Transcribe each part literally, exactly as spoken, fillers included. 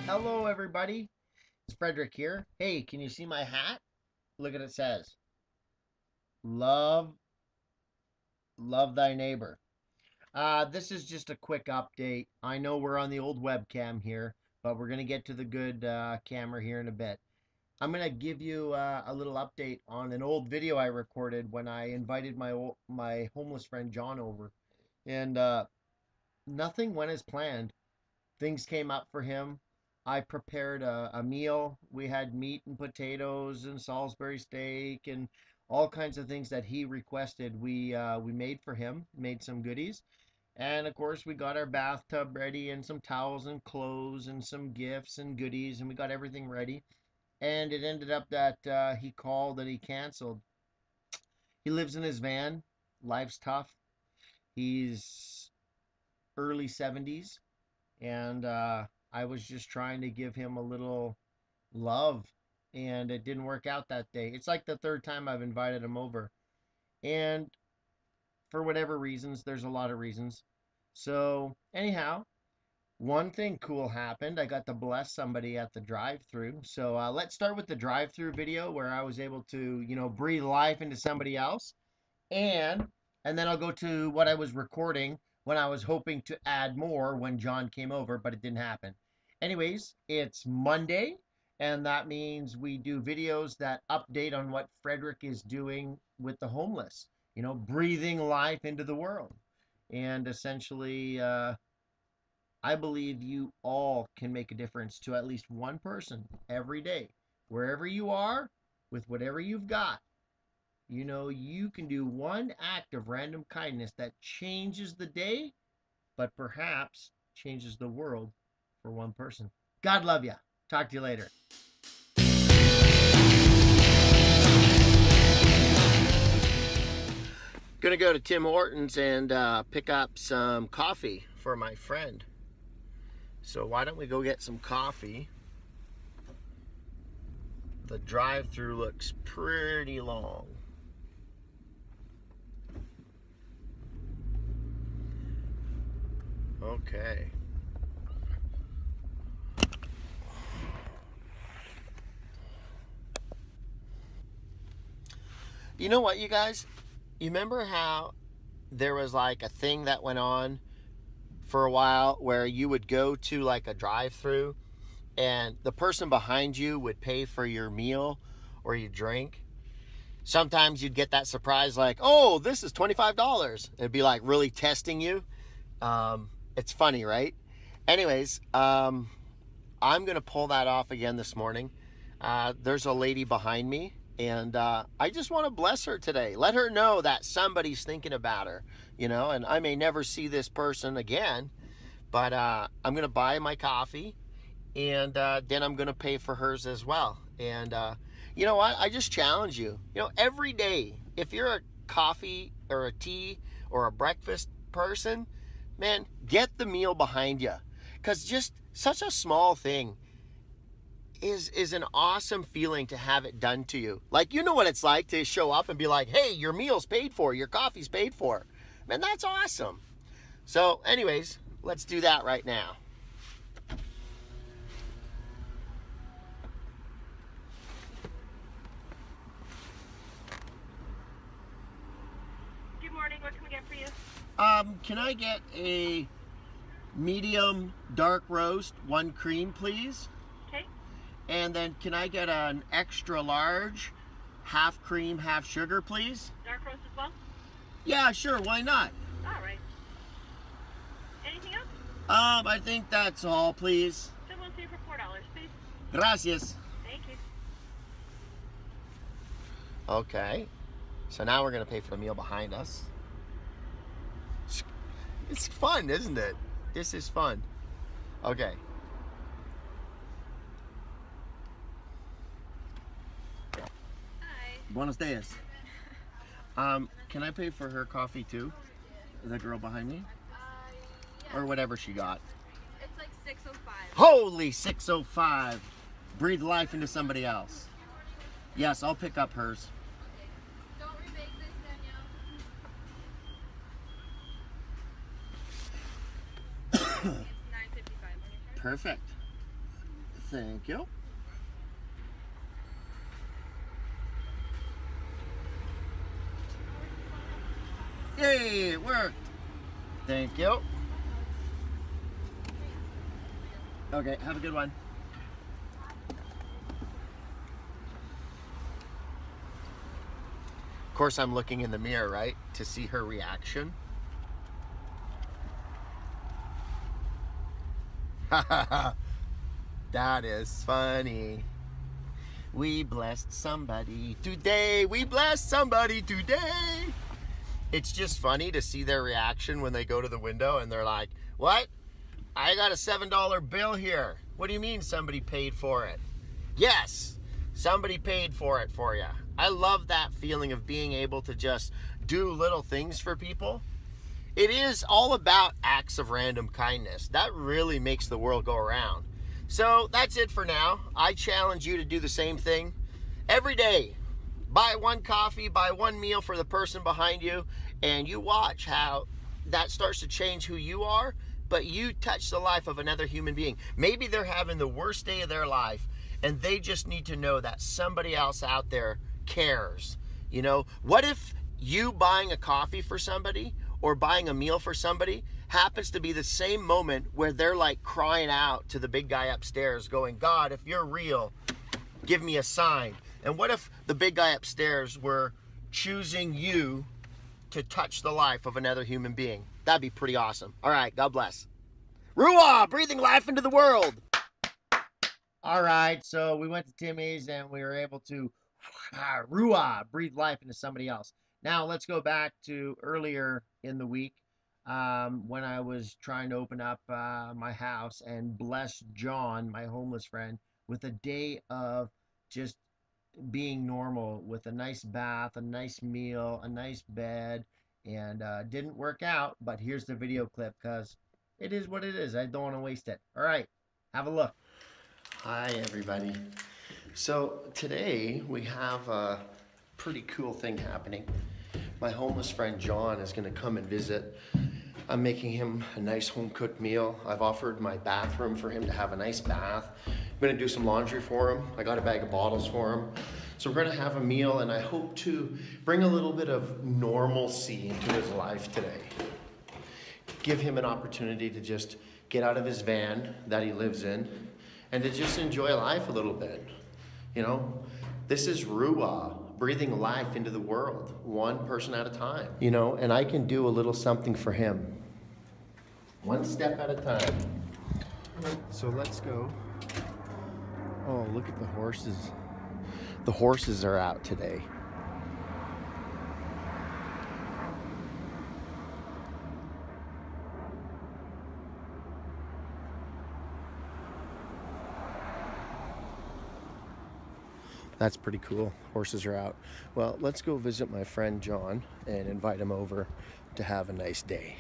Hello everybody, it's Frederick here. Hey, can you see my hat? Look at it, says, love, love thy neighbor. Uh, this is just a quick update. I know we're on the old webcam here, but we're going to get to the good uh, camera here in a bit. I'm going to give you uh, a little update on an old video I recorded when I invited my old, my homeless friend John over. And uh, nothing went as planned. Things came up for him. I prepared a, a meal. We had meat and potatoes and Salisbury steak and all kinds of things that he requested. We uh, we made for him, made some goodies. And of course, we got our bathtub ready and some towels and clothes and some gifts and goodies, and we got everything ready. And it ended up that uh, he called and he canceled. He lives in his van. Life's tough. He's early seventies, and uh, I was just trying to give him a little love, and it didn't work out that day. It's like the third time I've invited him over, and for whatever reasons, there's a lot of reasons. So anyhow, one thing cool happened. I got to bless somebody at the drive-through. So uh, let's start with the drive-through video where I was able to, you know, breathe life into somebody else, and and then I'll go to what I was recording when I was hoping to add more when John came over, but it didn't happen. Anyways, it's Monday, and that means we do videos that update on what Frederick is doing with the homeless, you know, breathing life into the world. And essentially, uh, I believe you all can make a difference to at least one person every day, wherever you are, with whatever you've got. You know, you can do one act of random kindness that changes the day, but perhaps changes the world for one person. God love you. Talk to you later. Gonna go to Tim Hortons and uh, pick up some coffee for my friend. So why don't we go get some coffee? The drive-through looks pretty long. Okay. You know what, you guys? You remember how there was like a thing that went on for a while where you would go to like a drive-through and the person behind you would pay for your meal or your drink? Sometimes you'd get that surprise like, oh, this is twenty-five dollars. It'd be like really testing you. Um, it's funny, right? Anyways, um, I'm going to pull that off again this morning. Uh, there's a lady behind me, and uh, I just want to bless her today. Let her know that somebody's thinking about her, you know, and I may never see this person again, but uh, I'm going to buy my coffee, and uh, then I'm going to pay for hers as well. And uh, you know what? I just challenge you, you know, every day, if you're a coffee or a tea or a breakfast person, man, get the meal behind you, because just such a small thing is is an awesome feeling to have it done to you. Like, you know what it's like to show up and be like, hey, your meal's paid for, your coffee's paid for. Man, that's awesome. So anyways, let's do that right now. Good morning, what can we get for you? Um, can I get a medium dark roast, one cream, please? Okay. And then can I get an extra large, half cream, half sugar, please? Dark roast as well? Yeah, sure, why not? All right. Anything else? Um, I think that's all, please. So we'll see you for four dollars, please. Gracias. Thank you. Okay, so now we're gonna pay for the meal behind us. It's fun, isn't it? This is fun. Okay. Hi. Buenos dias. Um, can I pay for her coffee too? The girl behind me? Uh, yeah. Or whatever she got. It's like six oh five. Holy six oh five. Breathe life into somebody else. Yes, I'll pick up hers. Okay. Don't rebake this, Danielle. It's nine fifty-five on your card. Perfect. Thank you. Yay, it worked. Thank you. Okay, have a good one. Of course, I'm looking in the mirror, right, to see her reaction. That is funny. We blessed somebody today. We blessed somebody today. It's just funny to see their reaction when they go to the window and they're like, what? I got a seven dollar bill here. What do you mean somebody paid for it? Yes, somebody paid for it for you. I love that feeling of being able to just do little things for people. It is all about acts of random kindness. That really makes the world go around. So that's it for now. I challenge you to do the same thing every day. Buy one coffee, buy one meal for the person behind you, and you watch how that starts to change who you are, but you touch the life of another human being. Maybe they're having the worst day of their life, and they just need to know that somebody else out there cares. You know, what if you buying a coffee for somebody or buying a meal for somebody happens to be the same moment where they're like crying out to the big guy upstairs going, God, if you're real, give me a sign. And what if the big guy upstairs were choosing you to touch the life of another human being? That'd be pretty awesome. All right, God bless. RUAH, breathing life into the world. All right, so we went to Timmy's and we were able to uh, RUAH, breathe life into somebody else. Now let's go back to earlier in the week um, when I was trying to open up uh, my house and bless John, my homeless friend, with a day of just being normal, with a nice bath, a nice meal, a nice bed, and uh, didn't work out, but here's the video clip because it is what it is. I don't want to waste it. All right, have a look. Hi, everybody. So today we have a pretty cool thing happening. My homeless friend John is going to come and visit. I'm making him a nice home-cooked meal. I've offered my bathroom for him to have a nice bath. I'm going to do some laundry for him. I got a bag of bottles for him. So we're going to have a meal, and I hope to bring a little bit of normalcy into his life today. Give him an opportunity to just get out of his van that he lives in and to just enjoy life a little bit. You know, this is RUAH, breathing life into the world, one person at a time. You know, and I can do a little something for him, one step at a time. So let's go. Oh, look at the horses. The horses are out today. That's pretty cool. Horses are out. Well, let's go visit my friend John and invite him over to have a nice day.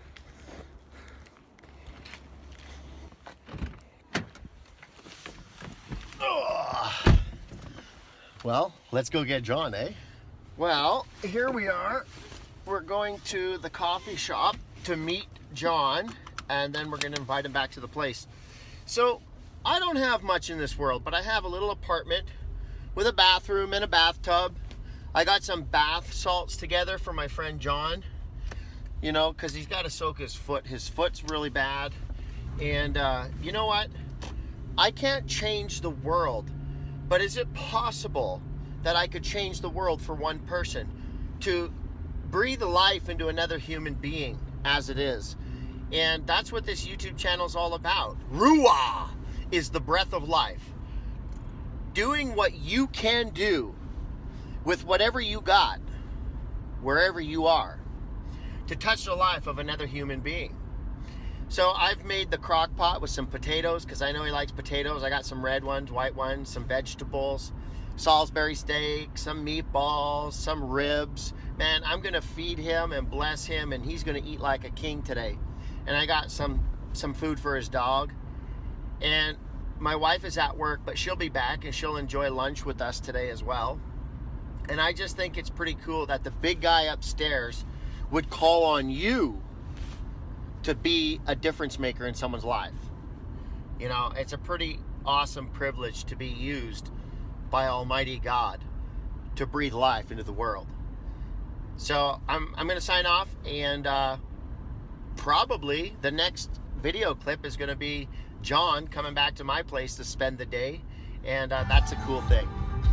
Oh. Well, let's go get John, eh? Well, here we are. We're going to the coffee shop to meet John, and then we're going to invite him back to the place. So, I don't have much in this world, but I have a little apartment with a bathroom and a bathtub. I got some bath salts together for my friend John, you know, because he's got to soak his foot. His foot's really bad. And uh, you know what? I can't change the world, but is it possible that I could change the world for one person to breathe life into another human being as it is? And that's what this YouTube channel is all about. RUAH is the breath of life. Doing what you can do with whatever you got, wherever you are, to touch the life of another human being. So I've made the crock pot with some potatoes, because I know he likes potatoes. I got some red ones, white ones, some vegetables, Salisbury steak, some meatballs, some ribs. Man, I'm going to feed him and bless him, and he's going to eat like a king today. And I got some, some food for his dog. And my wife is at work, but she'll be back and she'll enjoy lunch with us today as well. And I just think it's pretty cool that the big guy upstairs would call on you to be a difference maker in someone's life. You know, it's a pretty awesome privilege to be used by Almighty God to breathe life into the world. So I'm, I'm going to sign off, and uh, probably the next video clip is going to be John coming back to my place to spend the day, and uh, that's a cool thing.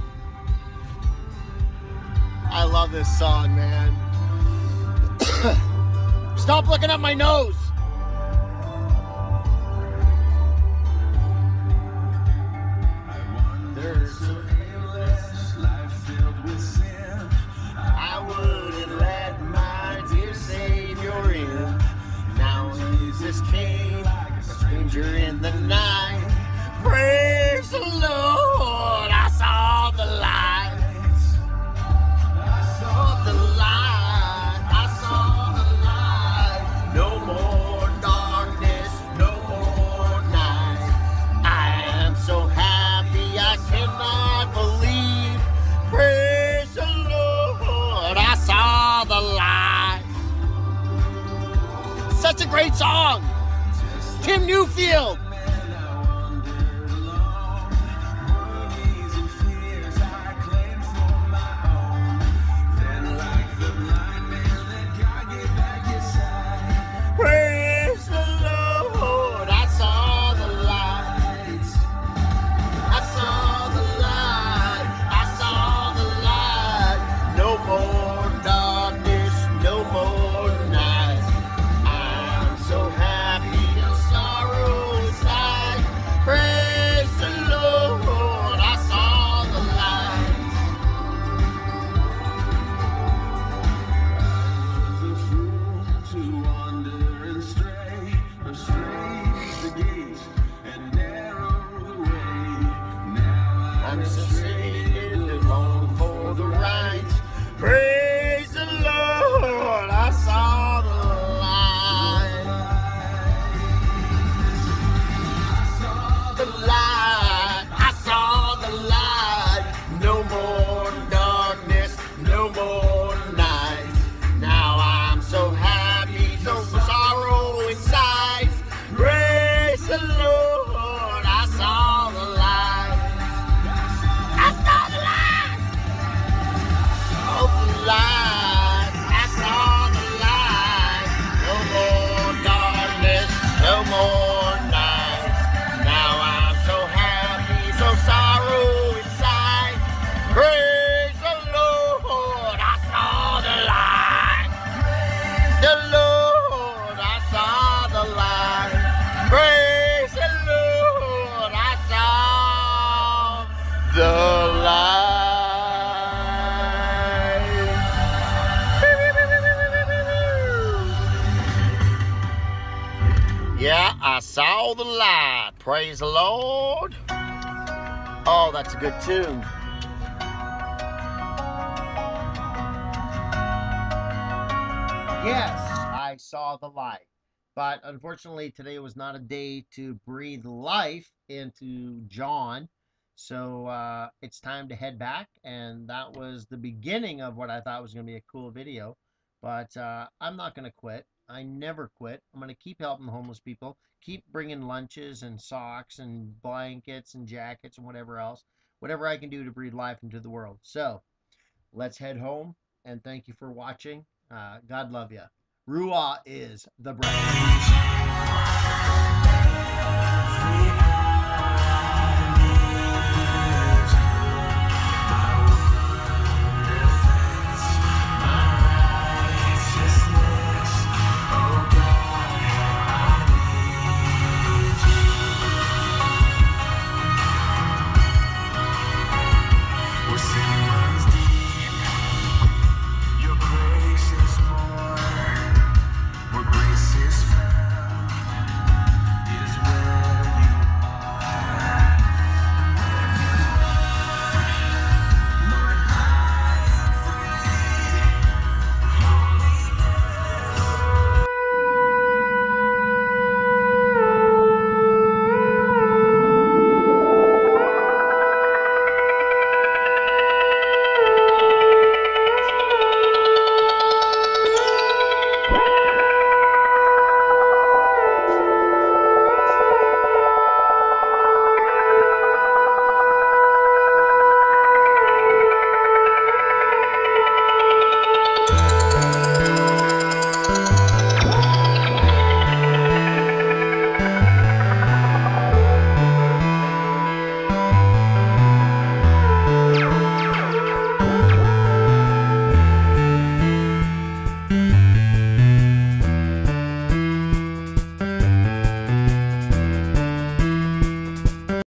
I love this song, man. Stop looking up my nose. There's a aimless life filled with sin. I wouldn't let my dear Savior in. Now Jesus came like a stranger in the night. Praise the Lord, I saw the light. I saw the light, I saw the light. No more darkness, no more night. I am so happy I cannot believe. Praise the Lord, I saw the light. Such a great song. Tim Newfield. Praise the Lord, I saw the light. I saw the light, I saw the light. No more darkness, no more night. I'm so happy, no sorrow inside. Praise the Lord, I saw the light. The fool to wander and stray, but straight is the gate and narrow the way. Now I'm sustained and long for the right. Praise the Lord, I saw the light. I saw the light, I saw the light. No more darkness, no more night. Now I'm so happy, no sorrow inside. Praise the Lord, I saw the light. I saw the light. Oh, the light. I saw the light. No more darkness, no more night. Now I'm so happy, so sorrow inside. Praise the Lord, I saw the light. The Lord, I saw the light. Praise the Lord, I saw the light. Yeah, I saw the light. Praise the Lord. Oh, that's a good tune. Yes, I saw the light. But unfortunately, today was not a day to breathe life into John. So uh, it's time to head back. And that was the beginning of what I thought was going to be a cool video. But uh, I'm not going to quit. I never quit. I'm going to keep helping the homeless people. Keep bringing lunches and socks and blankets and jackets and whatever else. Whatever I can do to breathe life into the world. So let's head home. And thank you for watching. Uh, God love you. R U A H is the brand.